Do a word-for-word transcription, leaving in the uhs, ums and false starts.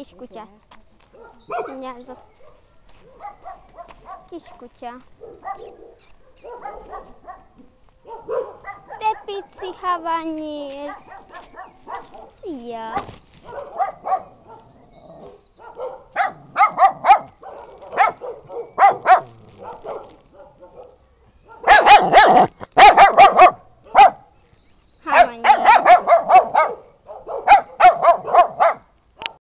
Kiśkucia. Nie, to... Kiśkucia. Te pizzy Hawaii jest. Ja.